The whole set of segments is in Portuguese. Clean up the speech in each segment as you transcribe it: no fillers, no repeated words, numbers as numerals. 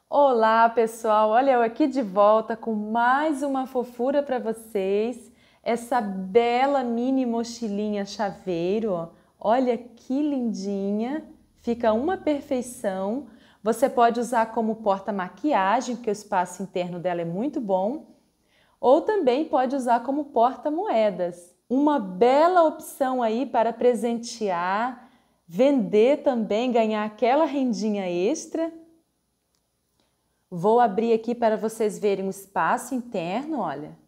Olá, pessoal! Olha eu aqui de volta com mais uma fofura para vocês. Essa bela mini mochilinha chaveiro, ó. Olha que lindinha! Fica uma perfeição. Você pode usar como porta-maquiagem, porque o espaço interno dela é muito bom. Ou também pode usar como porta-moedas. Uma bela opção aí para presentear, vender também, ganhar aquela rendinha extra. Vou abrir aqui para vocês verem o espaço interno, olha.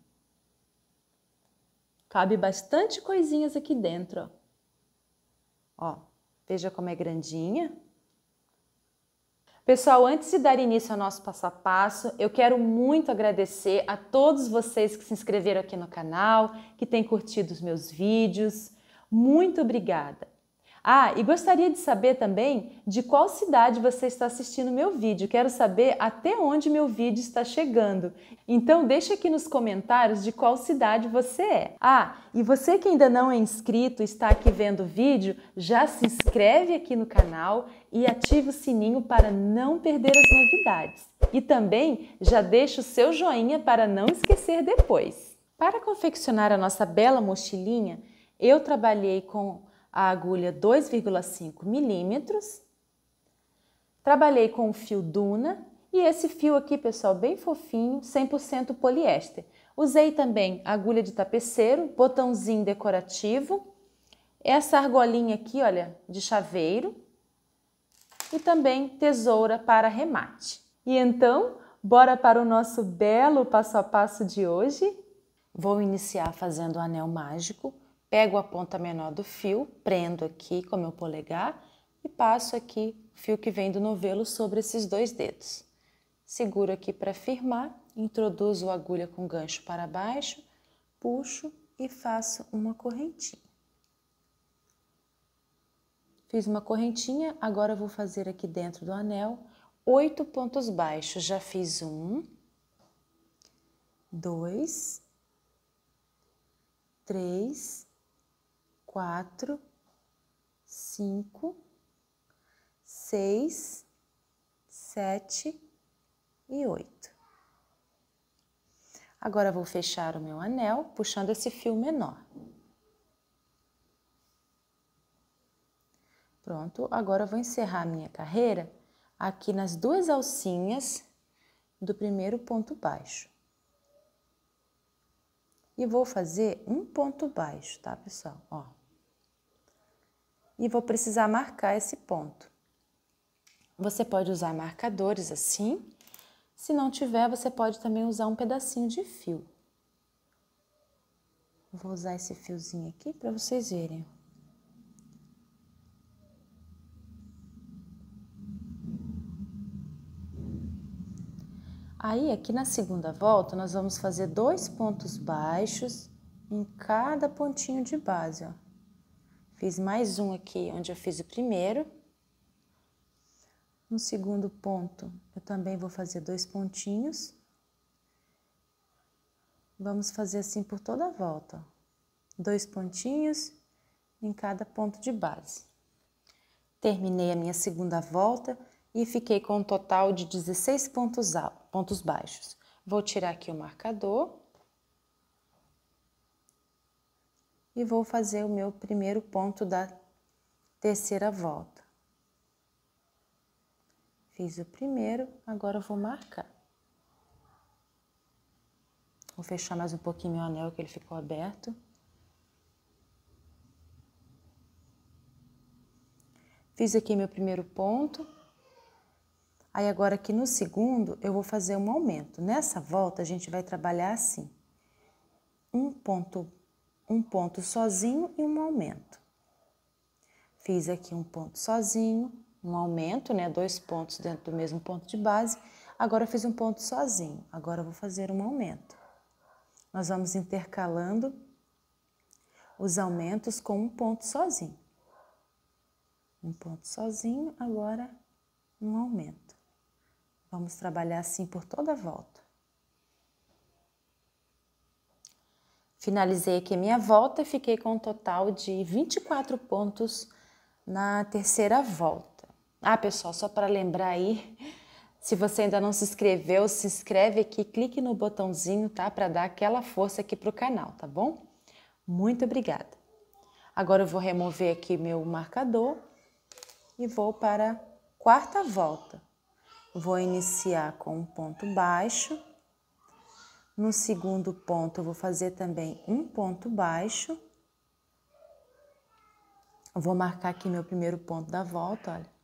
Cabe bastante coisinhas aqui dentro, ó. Ó, veja como é grandinha. Pessoal, antes de dar início ao nosso passo a passo, eu quero muito agradecer a todos vocês que se inscreveram aqui no canal, que têm curtido os meus vídeos. Muito obrigada! Ah, e gostaria de saber também de qual cidade você está assistindo meu vídeo. Quero saber até onde meu vídeo está chegando. Então deixa aqui nos comentários de qual cidade você é. Ah, e você que ainda não é inscrito, está aqui vendo o vídeo, já se inscreve aqui no canal e ativa o sininho para não perder as novidades. E também já deixa o seu joinha para não esquecer depois. Para confeccionar a nossa bela mochilinha, eu trabalhei com a agulha 2,5 milímetros. Trabalhei com o fio Duna e esse fio aqui, pessoal, bem fofinho, 100% poliéster. Usei também agulha de tapeceiro, botãozinho decorativo, essa argolinha aqui, olha, de chaveiro e também tesoura para remate. E então, bora para o nosso belo passo a passo de hoje? Vou iniciar fazendo o anel mágico. Pego a ponta menor do fio, prendo aqui com o meu polegar e passo aqui o fio que vem do novelo sobre esses dois dedos. Seguro aqui para firmar, introduzo a agulha com gancho para baixo, puxo e faço uma correntinha. Fiz uma correntinha, agora vou fazer aqui dentro do anel 8 pontos baixos. Já fiz 1, 2, 3, 4, 5, 6, 7 e 8. Agora vou fechar o meu anel puxando esse fio menor. Pronto, agora vou encerrar a minha carreira aqui nas duas alcinhas do primeiro ponto baixo. E vou fazer um ponto baixo, tá, pessoal? Ó. E vou precisar marcar esse ponto. Você pode usar marcadores assim. Se não tiver, você pode também usar um pedacinho de fio. Vou usar esse fiozinho aqui para vocês verem. Aí, aqui na segunda volta, nós vamos fazer 2 pontos baixos em cada pontinho de base, ó. Fiz mais um aqui, onde eu fiz o primeiro. No segundo ponto, eu também vou fazer 2 pontinhos. Vamos fazer assim por toda a volta, ó. 2 pontinhos em cada ponto de base. Terminei a minha segunda volta e fiquei com um total de 16 pontos baixos. Vou tirar aqui o marcador. E vou fazer o meu primeiro ponto da terceira volta. Fiz o primeiro, agora eu vou marcar. Vou fechar mais um pouquinho meu anel, que ele ficou aberto. Fiz aqui meu primeiro ponto. Aí agora aqui no segundo, eu vou fazer um aumento. Nessa volta, a gente vai trabalhar assim. Um ponto sozinho e um aumento. Fiz aqui um ponto sozinho, um aumento, né? 2 pontos dentro do mesmo ponto de base. Agora eu fiz um ponto sozinho. Agora eu vou fazer um aumento. Nós vamos intercalando os aumentos com um ponto sozinho. Um ponto sozinho, agora um aumento. Vamos trabalhar assim por toda a volta. Finalizei aqui a minha volta e fiquei com um total de 24 pontos na terceira volta. Ah, pessoal, só para lembrar aí, Se você ainda não se inscreveu, se inscreve aqui, clique no botãozinho, tá? Para dar aquela força aqui pro canal, tá bom? Muito obrigada. Agora eu vou remover aqui meu marcador e vou para a quarta volta. Vou iniciar com um ponto baixo. No segundo ponto, eu vou fazer também um ponto baixo. Eu vou marcar aqui meu primeiro ponto da volta, olha.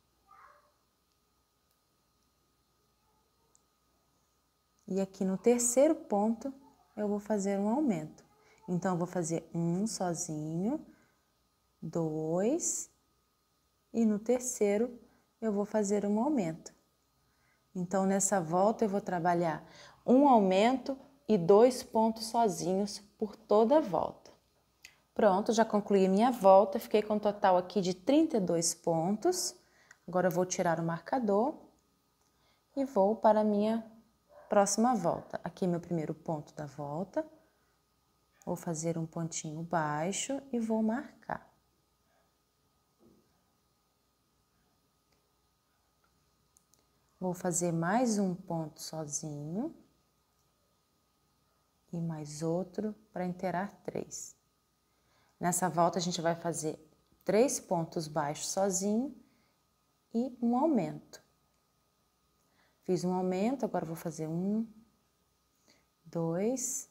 E aqui no terceiro ponto, eu vou fazer um aumento. Então, eu vou fazer um sozinho, 2, e no terceiro, eu vou fazer um aumento. Então, nessa volta, eu vou trabalhar um aumento e 2 pontos sozinhos por toda a volta. Pronto, já concluí minha volta, fiquei com um total aqui de 32 pontos. Agora eu vou tirar o marcador e vou para a minha próxima volta. Aqui meu primeiro ponto da volta. Vou fazer um pontinho baixo e vou marcar. Vou fazer mais um ponto sozinho e mais outro para inteirar 3. Nessa volta a gente vai fazer 3 pontos baixos sozinho e um aumento. Fiz um aumento, agora vou fazer 1, 2,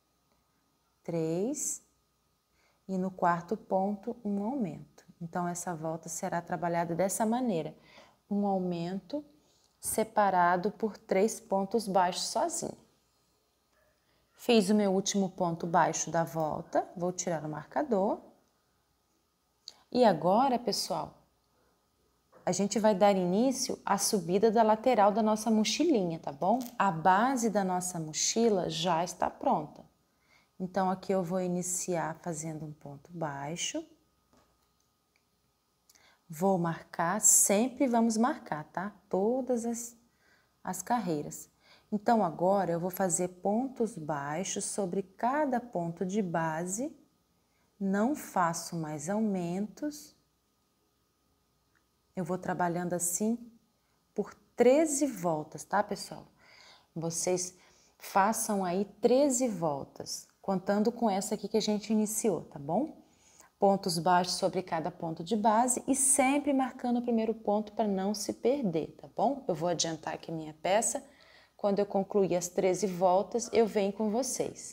3 e no quarto ponto um aumento. Então essa volta será trabalhada dessa maneira, um aumento separado por 3 pontos baixos sozinho. Fiz o meu último ponto baixo da volta, vou tirar o marcador. E agora, pessoal, a gente vai dar início à subida da lateral da nossa mochilinha, tá bom? A base da nossa mochila já está pronta. Então, aqui eu vou iniciar fazendo um ponto baixo. Vou marcar, sempre vamos marcar, tá? Todas as carreiras. Então, agora eu vou fazer pontos baixos sobre cada ponto de base. Não faço mais aumentos. Eu vou trabalhando assim por 13 voltas, tá, pessoal? Vocês façam aí 13 voltas, contando com essa aqui que a gente iniciou, tá bom? Pontos baixos sobre cada ponto de base e sempre marcando o primeiro ponto para não se perder, tá bom? Eu vou adiantar aqui minha peça. Quando eu concluir as 13 voltas, eu venho com vocês.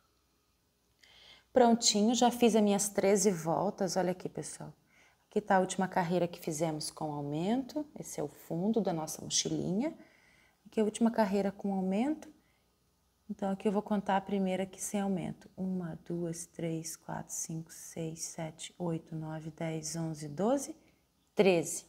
Prontinho, já fiz as minhas 13 voltas, olha aqui, pessoal. Aqui está a última carreira que fizemos com aumento, esse é o fundo da nossa mochilinha. Aqui a última carreira com aumento, então aqui eu vou contar a primeira aqui sem aumento. 1, 2, 3, 4, 5, 6, 7, 8, 9, 10, 11, 12, 13.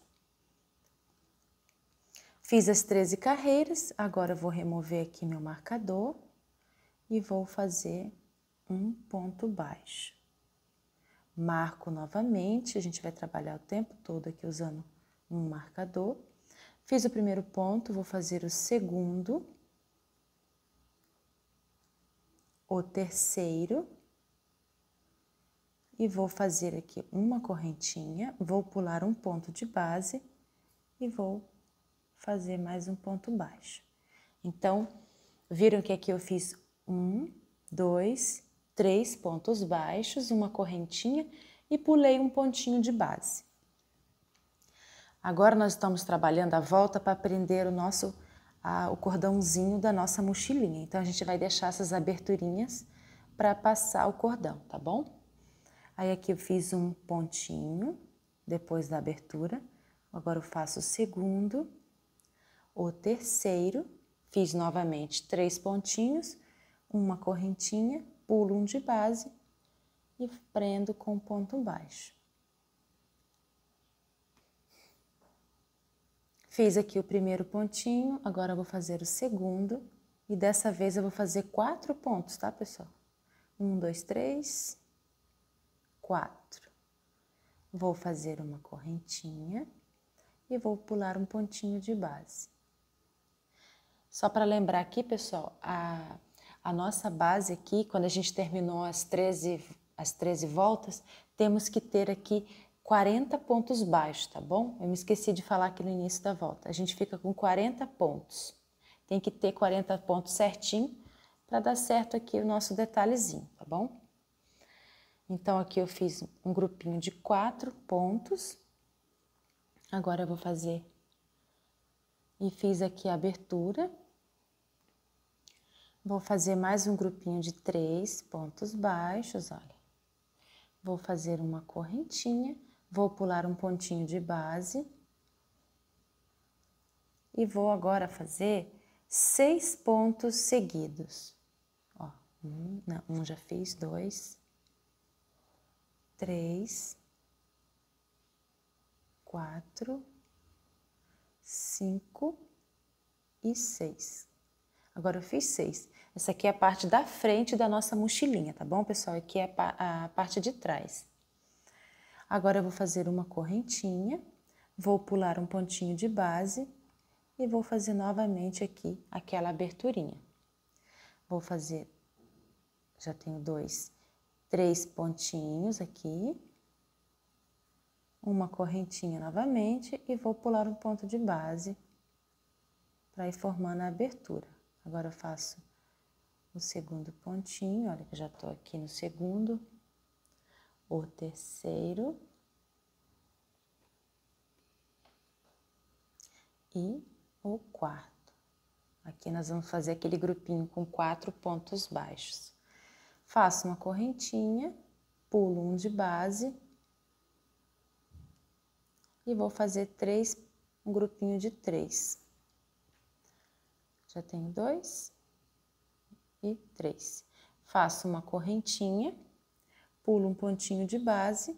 Fiz as 13 carreiras, agora eu vou remover aqui meu marcador e vou fazer um ponto baixo. Marco novamente, a gente vai trabalhar o tempo todo aqui usando um marcador. Fiz o primeiro ponto, vou fazer o segundo, o terceiro e vou fazer aqui uma correntinha, vou pular um ponto de base e vou fazer mais um ponto baixo. Então, viram que aqui eu fiz 1, 2, 3 pontos baixos, uma correntinha e pulei um pontinho de base. Agora nós estamos trabalhando a volta para prender o cordãozinho da nossa mochilinha. Então a gente vai deixar essas aberturinhas para passar o cordão, tá bom? Aí aqui eu fiz um pontinho depois da abertura. Agora eu faço o segundo, o terceiro, fiz novamente 3 pontinhos, uma correntinha, pulo um de base e prendo com ponto baixo. Fiz aqui o primeiro pontinho, agora eu vou fazer o segundo e dessa vez eu vou fazer 4 pontos, tá, pessoal? 1, 2, 3, 4. Vou fazer uma correntinha e vou pular um pontinho de base. Só para lembrar aqui, pessoal, a nossa base aqui, quando a gente terminou as 13 voltas, temos que ter aqui 40 pontos baixos, tá bom? Eu me esqueci de falar aqui no início da volta. A gente fica com 40 pontos. Tem que ter 40 pontos certinho para dar certo aqui o nosso detalhezinho, tá bom? Então, aqui eu fiz um grupinho de 4 pontos. Agora eu vou fazer e fiz aqui a abertura. Vou fazer mais um grupinho de 3 pontos baixos, olha. Vou fazer uma correntinha, vou pular um pontinho de base. E vou agora fazer 6 pontos seguidos. Ó, um já fiz, 2, 3, 4, 5 e 6. Agora eu fiz 6. Essa aqui é a parte da frente da nossa mochilinha, tá bom, pessoal? Aqui é a parte de trás. Agora eu vou fazer uma correntinha, vou pular um pontinho de base e vou fazer novamente aqui aquela aberturinha. Vou fazer, já tenho 3 pontinhos aqui, uma correntinha novamente e vou pular um ponto de base para ir formando a abertura. Agora eu faço o segundo pontinho, olha que eu já tô aqui no segundo, o terceiro e o quarto. Aqui nós vamos fazer aquele grupinho com 4 pontos baixos. Faço uma correntinha, pulo um de base e vou fazer um grupinho de 3. Já tenho 2 e 3. Faço uma correntinha, pulo um pontinho de base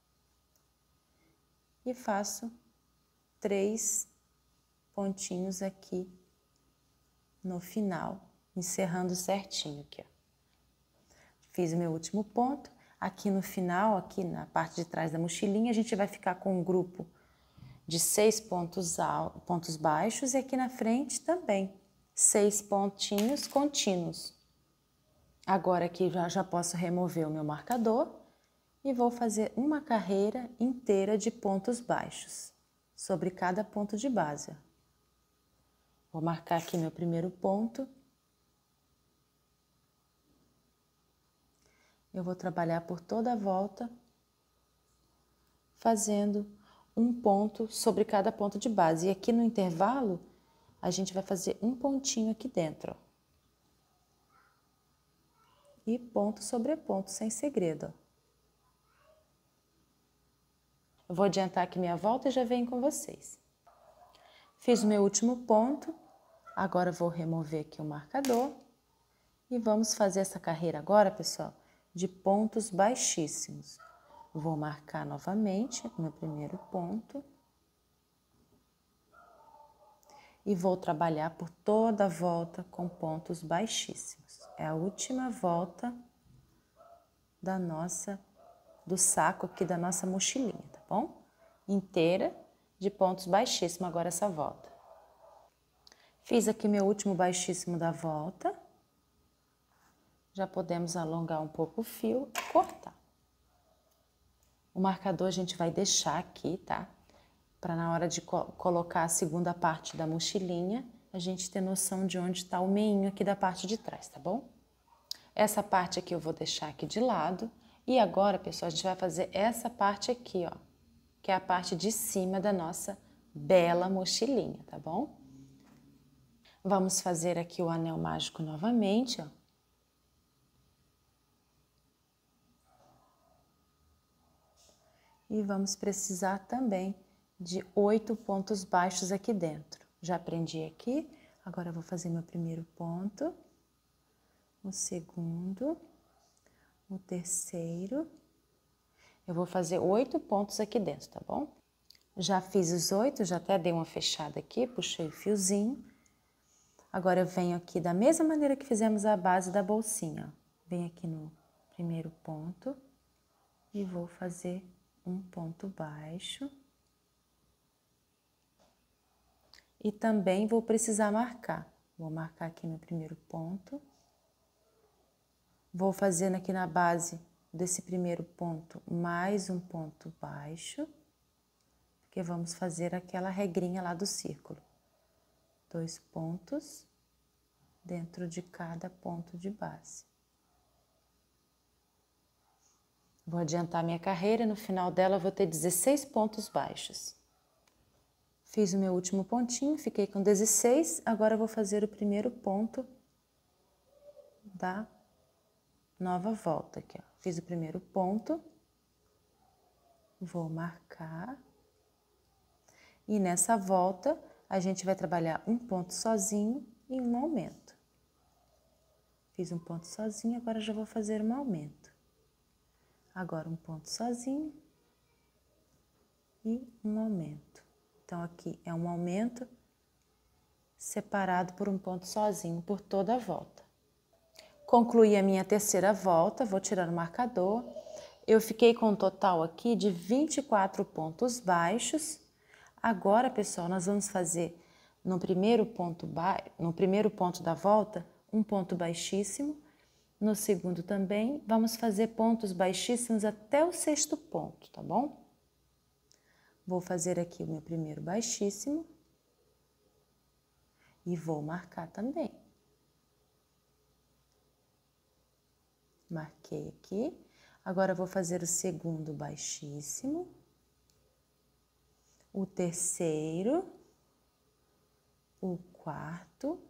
e faço 3 pontinhos aqui no final, encerrando certinho aqui, ó. Fiz o meu último ponto. Aqui no final, aqui na parte de trás da mochilinha, a gente vai ficar com um grupo de 6 pontos baixos e aqui na frente também 6 pontinhos contínuos. Agora aqui já posso remover o meu marcador e vou fazer uma carreira inteira de pontos baixos sobre cada ponto de base. Vou marcar aqui meu primeiro ponto. Eu vou trabalhar por toda a volta, fazendo um ponto sobre cada ponto de base. E aqui no intervalo, a gente vai fazer um pontinho aqui dentro, ó. E ponto sobre ponto, sem segredo, ó. Eu vou adiantar aqui minha volta e já venho com vocês. Fiz o meu último ponto, agora eu vou remover aqui o marcador e vamos fazer essa carreira agora, pessoal, de pontos baixíssimos. Vou marcar novamente o meu primeiro ponto e vou trabalhar por toda a volta com pontos baixíssimos. É a última volta do saco aqui da nossa mochilinha, tá bom? Inteira de pontos baixíssimos agora essa volta. Fiz aqui meu último baixíssimo da volta. Já podemos alongar um pouco o fio e cortar. O marcador a gente vai deixar aqui, tá? Para na hora de colocar a segunda parte da mochilinha, a gente ter noção de onde está o meinho aqui da parte de trás, tá bom? Essa parte aqui eu vou deixar aqui de lado. E agora, pessoal, a gente vai fazer essa parte aqui, ó, que é a parte de cima da nossa bela mochilinha, tá bom? Vamos fazer aqui o anel mágico novamente, ó. E vamos precisar também de 8 pontos baixos aqui dentro. Já prendi aqui, agora eu vou fazer meu primeiro ponto, o segundo, o terceiro. Eu vou fazer 8 pontos aqui dentro, tá bom? Já fiz os 8, já até dei uma fechada aqui, puxei o fiozinho. Agora eu venho aqui da mesma maneira que fizemos a base da bolsinha, ó. Venho aqui no primeiro ponto e vou fazer um ponto baixo. E também vou precisar marcar. Vou marcar aqui no primeiro ponto. Vou fazendo aqui na base desse primeiro ponto mais um ponto baixo, porque vamos fazer aquela regrinha lá do círculo. 2 pontos dentro de cada ponto de base. Vou adiantar minha carreira, no final dela eu vou ter 16 pontos baixos. Fiz o meu último pontinho, fiquei com 16, agora eu vou fazer o primeiro ponto da nova volta aqui, ó. Fiz o primeiro ponto, vou marcar, e nessa volta a gente vai trabalhar um ponto sozinho e um aumento. Fiz um ponto sozinho, agora já vou fazer um aumento. Agora um ponto sozinho e um aumento. Então, aqui é um aumento separado por um ponto sozinho por toda a volta. Concluí a minha terceira volta, vou tirar o marcador. Eu fiquei com um total aqui de 24 pontos baixos. Agora, pessoal, nós vamos fazer no primeiro ponto da volta, um ponto baixíssimo. No segundo também, vamos fazer pontos baixíssimos até o 6º ponto, tá bom? Vou fazer aqui o meu primeiro baixíssimo e vou marcar também. Marquei aqui. Agora vou fazer o segundo baixíssimo, o terceiro, o quarto,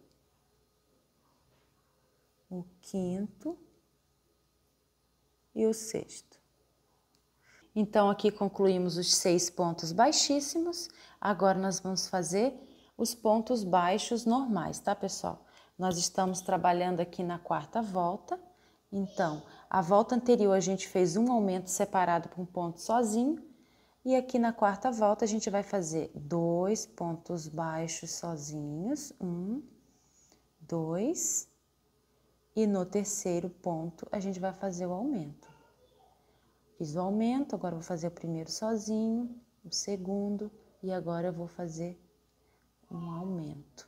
o quinto e o 6º. Então, aqui concluímos os 6 pontos baixíssimos. Agora, nós vamos fazer os pontos baixos normais, tá, pessoal? Nós estamos trabalhando aqui na 4ª volta. Então, a volta anterior a gente fez um aumento separado por um ponto sozinho. E aqui na 4ª volta a gente vai fazer 2 pontos baixos sozinhos. 1, 2. E no terceiro ponto a gente vai fazer o aumento. Fiz o aumento, agora vou fazer o primeiro sozinho, o segundo, e agora eu vou fazer um aumento.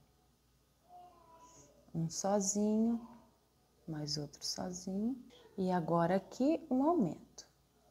Um sozinho, mais outro sozinho, e agora aqui um aumento.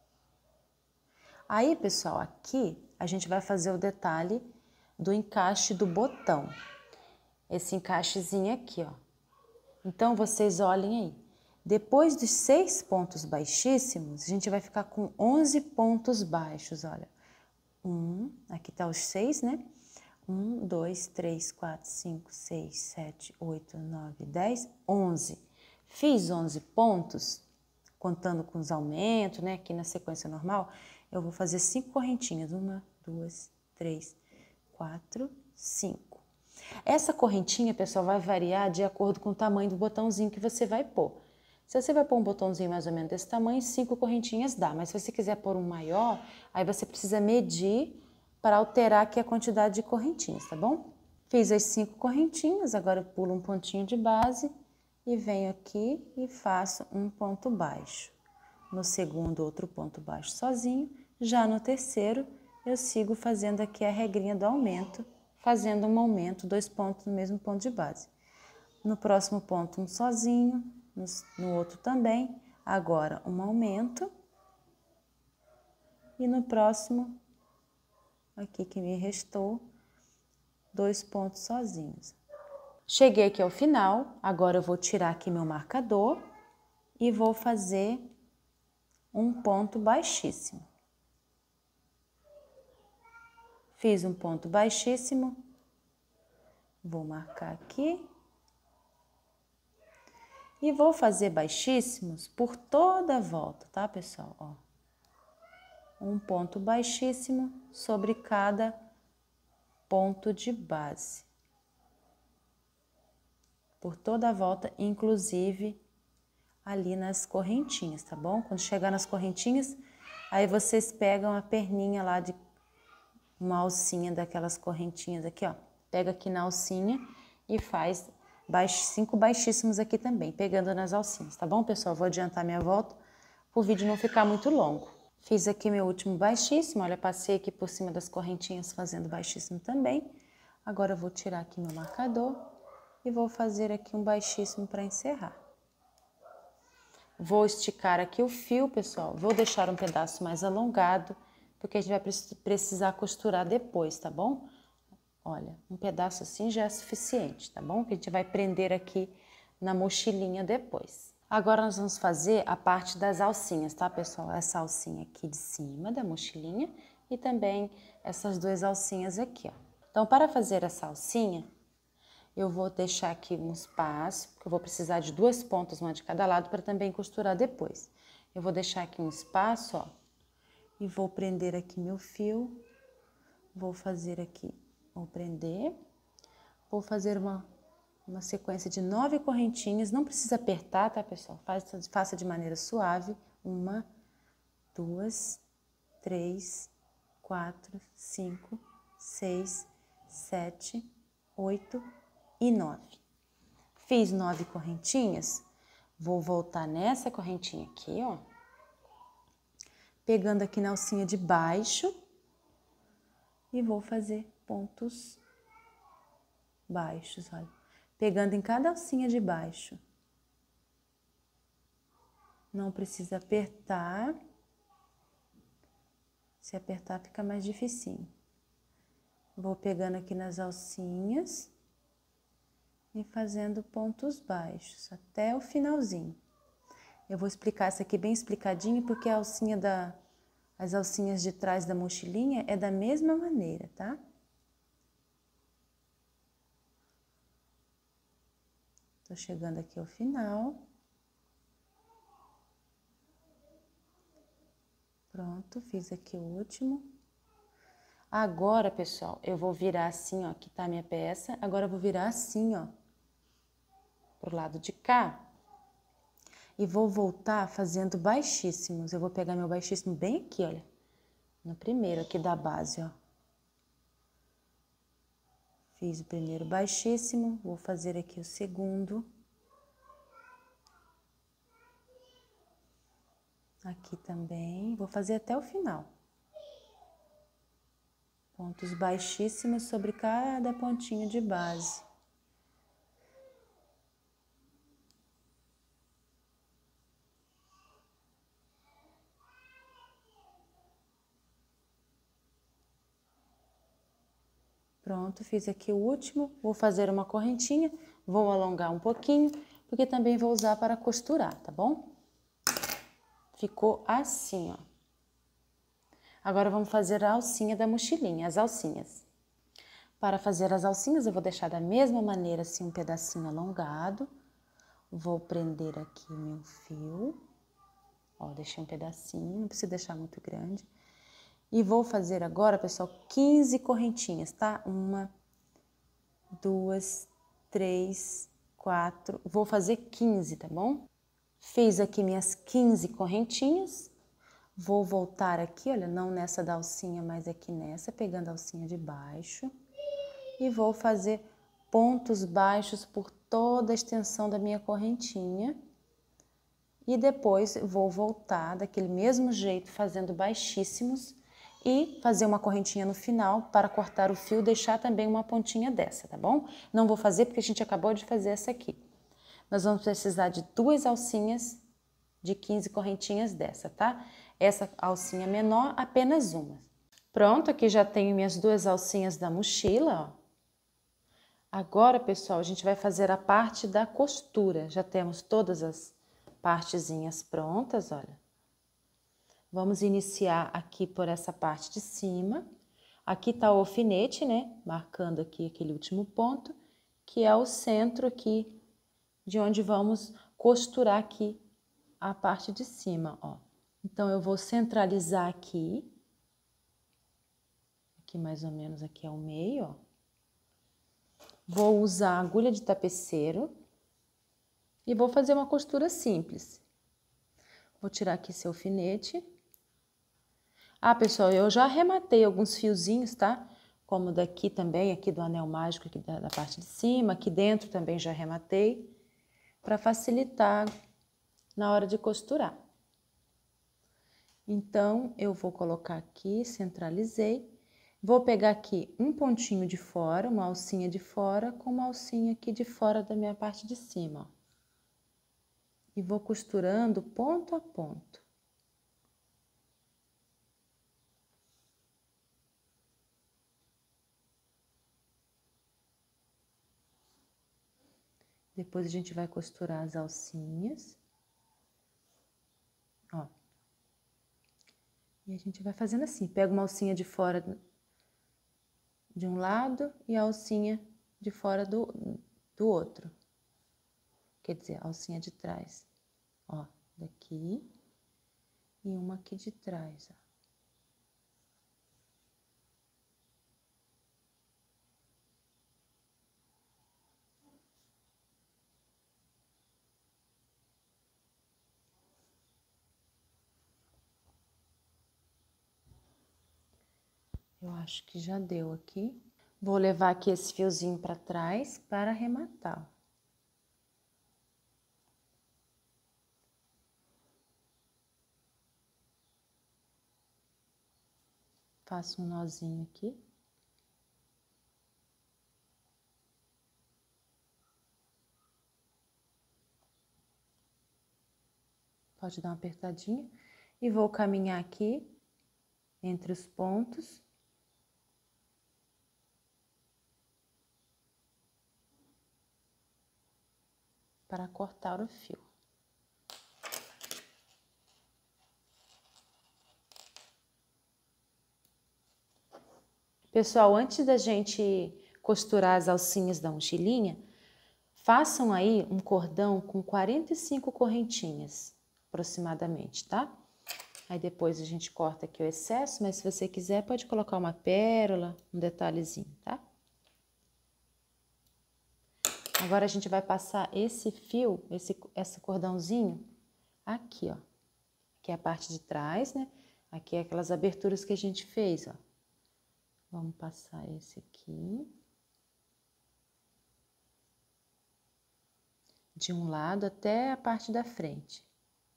Aí, pessoal, aqui a gente vai fazer o detalhe do encaixe do botão. Esse encaixezinho aqui, ó. Então, vocês olhem aí. Depois dos 6 pontos baixíssimos, a gente vai ficar com 11 pontos baixos, olha. Aqui tá os 6, né? 1, 2, 3, 4, 5, 6, 7, 8, 9, 10, 11. Fiz 11 pontos, contando com os aumentos, né? Aqui na sequência normal, eu vou fazer 5 correntinhas. 1, 2, 3, 4, 5. Essa correntinha, pessoal, vai variar de acordo com o tamanho do botãozinho que você vai pôr. Se você vai pôr um botãozinho mais ou menos desse tamanho, 5 correntinhas dá. Mas se você quiser pôr um maior, aí você precisa medir para alterar aqui a quantidade de correntinhas, tá bom? Fiz as 5 correntinhas, agora eu pulo um pontinho de base e venho aqui e faço um ponto baixo. No segundo, outro ponto baixo sozinho. Já no terceiro, eu sigo fazendo aqui a regrinha do aumento, fazendo um aumento, 2 pontos no mesmo ponto de base. No próximo ponto, um sozinho, no outro também, agora um aumento. E no próximo, aqui que me restou, 2 pontos sozinhos. Cheguei aqui ao final, agora eu vou tirar aqui meu marcador e vou fazer um ponto baixíssimo. Fiz um ponto baixíssimo, vou marcar aqui. E vou fazer baixíssimos por toda a volta, tá, pessoal? Ó, um ponto baixíssimo sobre cada ponto de base. Por toda a volta, inclusive ali nas correntinhas, tá bom? Quando chegar nas correntinhas, aí vocês pegam a perninha lá de uma alcinha daquelas correntinhas aqui, ó. Pega aqui na alcinha e faz 5 baixíssimos aqui também, pegando nas alcinhas, tá bom, pessoal? Vou adiantar minha volta para o vídeo não ficar muito longo. Fiz aqui meu último baixíssimo, olha, passei aqui por cima das correntinhas fazendo baixíssimo também. Agora eu vou tirar aqui meu marcador e vou fazer aqui um baixíssimo para encerrar. Vou esticar aqui o fio, pessoal. Vou deixar um pedaço mais alongado, porque a gente vai precisar costurar depois, tá bom? Olha, um pedaço assim já é suficiente, tá bom? Que a gente vai prender aqui na mochilinha depois. Agora nós vamos fazer a parte das alcinhas, tá, pessoal? Essa alcinha aqui de cima da mochilinha e também essas duas alcinhas aqui, ó. Então, para fazer essa alcinha, eu vou deixar aqui um espaço, porque eu vou precisar de duas pontas, uma de cada lado, para também costurar depois. Eu vou deixar aqui um espaço, ó, e vou prender aqui meu fio. Vou fazer aqui, vou prender. Vou fazer uma sequência de 9 correntinhas. Não precisa apertar, tá, pessoal? Faça de maneira suave. 1, 2, 3, 4, 5, 6, 7, 8 e 9. Fiz 9 correntinhas, vou voltar nessa correntinha aqui, ó. Pegando aqui na alcinha de baixo e vou fazer pontos baixos, olha. Pegando em cada alcinha de baixo. Não precisa apertar. Se apertar fica mais dificinho. Vou pegando aqui nas alcinhas e fazendo pontos baixos até o finalzinho. Eu vou explicar essa aqui bem explicadinho, porque a alcinha as alcinhas de trás da mochilinha é da mesma maneira, tá? Tô chegando aqui ao final. Pronto, fiz aqui o último. Agora, pessoal, eu vou virar assim, ó, aqui tá a minha peça. Agora eu vou virar assim, ó, pro lado de cá. E vou voltar fazendo baixíssimos. Eu vou pegar meu baixíssimo bem aqui, olha. No primeiro aqui da base, ó. Fiz o primeiro baixíssimo, vou fazer aqui o segundo. Aqui também, vou fazer até o final. Pontos baixíssimos sobre cada pontinho de base. Pronto, fiz aqui o último, vou fazer uma correntinha, vou alongar um pouquinho, porque também vou usar para costurar, tá bom? Ficou assim, ó. Agora vamos fazer a alcinha da mochilinha, as alcinhas. Para fazer as alcinhas, eu vou deixar da mesma maneira, assim, um pedacinho alongado. Vou prender aqui meu fio. Ó, deixei um pedacinho, não precisa deixar muito grande. E vou fazer agora, pessoal, 15 correntinhas, tá? 1, 2, 3, 4. Vou fazer 15, tá bom? Fiz aqui minhas 15 correntinhas. Vou voltar aqui, olha, não nessa da alcinha, mas aqui nessa, pegando a alcinha de baixo. E vou fazer pontos baixos por toda a extensão da minha correntinha. E depois vou voltar daquele mesmo jeito, fazendo baixíssimos. E fazer uma correntinha no final para cortar o fio, deixar também uma pontinha dessa, tá bom? Não vou fazer porque a gente acabou de fazer essa aqui. Nós vamos precisar de 2 alcinhas de 15 correntinhas dessa, tá? Essa alcinha menor, apenas uma. Pronto, aqui já tenho minhas 2 alcinhas da mochila, ó. Agora, pessoal, a gente vai fazer a parte da costura. Já temos todas as partezinhas prontas, olha. Vamos iniciar aqui por essa parte de cima. Aqui tá o alfinete, né? Marcando aqui aquele último ponto, que é o centro aqui, de onde vamos costurar aqui a parte de cima, ó. Então, eu vou centralizar aqui. Aqui mais ou menos aqui é o meio, ó. Vou usar a agulha de tapeceiro e vou fazer uma costura simples. Vou tirar aqui esse alfinete. Ah, pessoal, eu já arrematei alguns fiozinhos, tá? Como daqui também, aqui do anel mágico, aqui da parte de cima, aqui dentro também já arrematei, para facilitar na hora de costurar. Então, eu vou colocar aqui, centralizei. Vou pegar aqui um pontinho de fora, uma alcinha de fora, com uma alcinha aqui de fora da minha parte de cima, ó. e vou costurando ponto a ponto. Depois a gente vai costurar as alcinhas. Ó. E a gente vai fazendo assim, pega uma alcinha de fora de um lado e a alcinha de fora do outro. Quer dizer, a alcinha de trás. Ó, daqui e uma aqui de trás, ó. Eu acho que já deu aqui. Vou levar aqui esse fiozinho para trás para arrematar. Faço um nozinho aqui. Pode dar uma apertadinha. E vou caminhar aqui entre os pontos. Para cortar o fio. Pessoal, antes da gente costurar as alcinhas da mochilinha, façam aí um cordão com 45 correntinhas, aproximadamente, tá? Aí depois a gente corta aqui o excesso, mas se você quiser pode colocar uma pérola, um detalhezinho, tá? Agora a gente vai passar esse fio, esse cordãozinho aqui, ó. Aqui é a parte de trás, né? Aqui é aquelas aberturas que a gente fez, ó. Vamos passar esse aqui. De um lado até a parte da frente.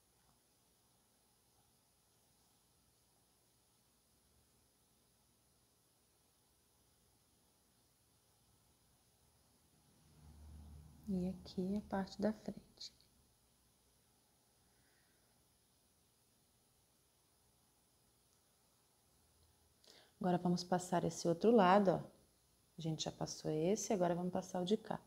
E aqui a parte da frente. Agora, vamos passar esse outro lado, ó. A gente já passou esse, agora vamos passar o de cá.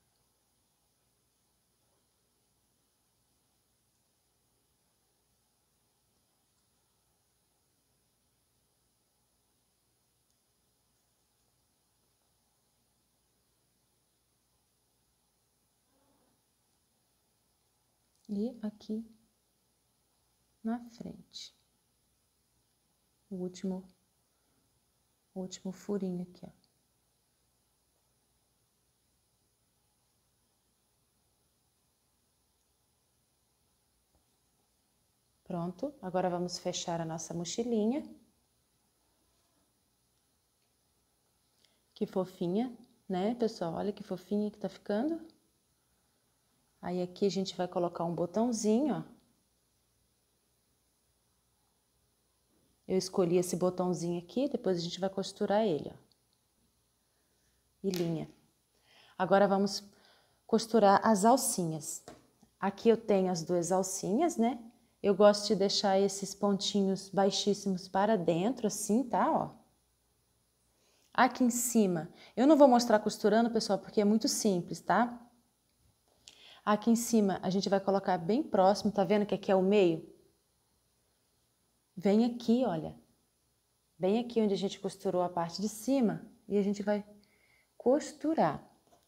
E aqui na frente. O último furinho aqui, ó. Pronto, agora vamos fechar a nossa mochilinha. Que fofinha, né, pessoal? Olha que fofinha que tá ficando. Aí aqui a gente vai colocar um botãozinho, ó. Eu escolhi esse botãozinho aqui, depois a gente vai costurar ele, ó. E linha. Agora vamos costurar as alcinhas. Aqui eu tenho as duas alcinhas, né? Eu gosto de deixar esses pontinhos baixíssimos para dentro, assim, tá? Ó. Aqui em cima, eu não vou mostrar costurando, pessoal, porque é muito simples, tá? Aqui em cima, a gente vai colocar bem próximo, tá vendo que aqui é o meio? Vem aqui, olha. Bem aqui onde a gente costurou a parte de cima e a gente vai costurar.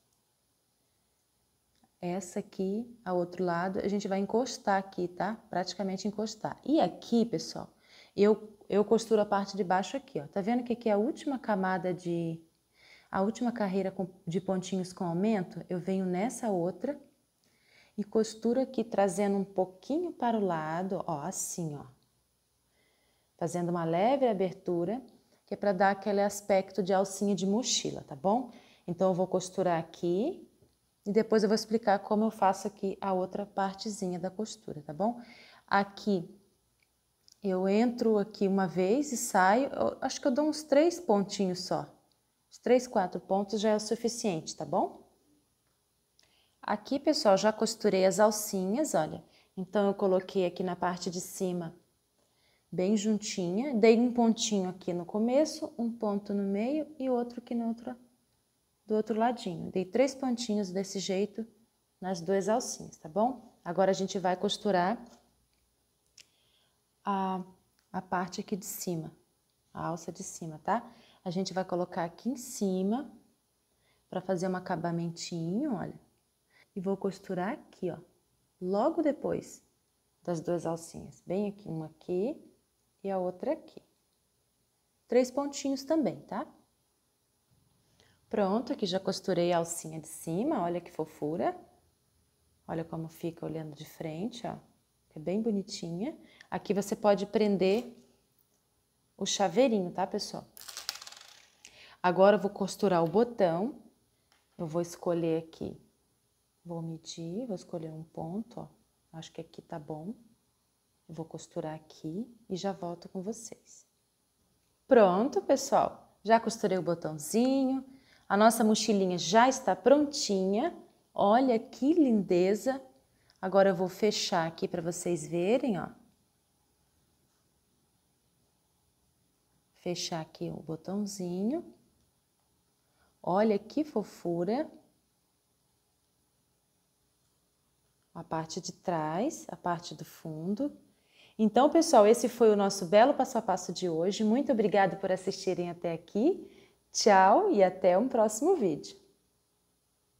Essa aqui, ao outro lado, a gente vai encostar aqui, tá? Praticamente encostar. E aqui, pessoal, eu costuro a parte de baixo aqui, ó. Tá vendo que aqui é a última camada a última carreira de pontinhos com aumento? Eu venho nessa outra e costuro aqui, trazendo um pouquinho para o lado, ó, assim, ó. Fazendo uma leve abertura, que é para dar aquele aspecto de alcinha de mochila, tá bom? Então, eu vou costurar aqui e depois eu vou explicar como eu faço aqui a outra partezinha da costura, tá bom? Aqui, eu entro aqui uma vez e saio, acho que eu dou uns 3 pontinhos só. Os 3, 4 pontos já é o suficiente, tá bom? Aqui, pessoal, já costurei as alcinhas, olha. Então, eu coloquei aqui na parte de cima bem juntinha, dei um pontinho aqui no começo, um ponto no meio e outro aqui do outro ladinho. Dei 3 pontinhos desse jeito nas 2 alcinhas, tá bom? Agora a gente vai costurar a parte aqui de cima, a alça de cima, tá? A gente vai colocar aqui em cima para fazer um acabamentinho, olha. E vou costurar aqui, ó, logo depois das 2 alcinhas. Bem aqui, uma aqui e a outra aqui. 3 pontinhos também, tá? Pronto, aqui já costurei a alcinha de cima, olha que fofura. Olha como fica olhando de frente, ó. É bem bonitinha. Aqui você pode prender o chaveirinho, tá, pessoal? Agora eu vou costurar o botão. Eu vou escolher aqui, vou medir, vou escolher um ponto, ó. Acho que aqui tá bom. Eu vou costurar aqui e já volto com vocês. Pronto, pessoal. Já costurei o botãozinho. A nossa mochilinha já está prontinha. Olha que lindeza. Agora eu vou fechar aqui para vocês verem, ó. Fechar aqui o botãozinho. Olha que fofura. A parte de trás, a parte do fundo. Então, pessoal, esse foi o nosso belo passo a passo de hoje. Muito obrigada por assistirem até aqui. Tchau e até um próximo vídeo.